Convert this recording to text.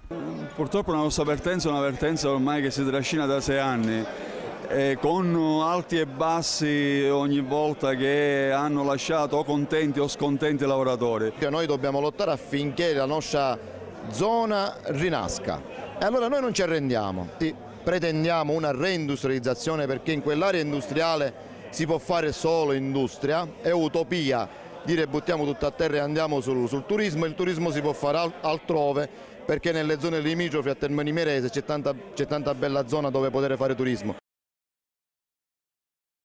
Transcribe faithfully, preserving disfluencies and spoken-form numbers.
Purtroppo la nostra vertenza è una vertenza ormai che si trascina da sei anni, eh, con alti e bassi ogni volta che hanno lasciato o contenti o scontenti i lavoratori. Noi dobbiamo lottare affinché la nostra zona rinasca e allora noi non ci arrendiamo. Pretendiamo una reindustrializzazione, perché in quell'area industriale si può fare solo industria, è utopia dire buttiamo tutto a terra e andiamo sul, sul turismo. Il turismo si può fare altrove, perché nelle zone limitrofe a Termini Imerese c'è tanta, c'è tanta bella zona dove poter fare turismo.